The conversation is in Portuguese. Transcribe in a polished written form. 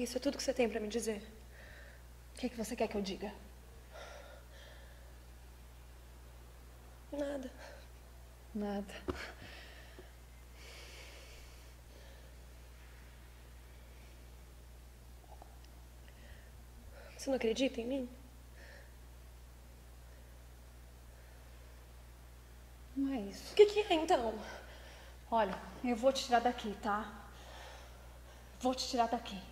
Isso é tudo que você tem pra me dizer? O que você quer que eu diga? Nada. Nada. Você não acredita em mim? Não é isso. O que é, então? Olha, eu vou te tirar daqui, tá? Vou te tirar daqui.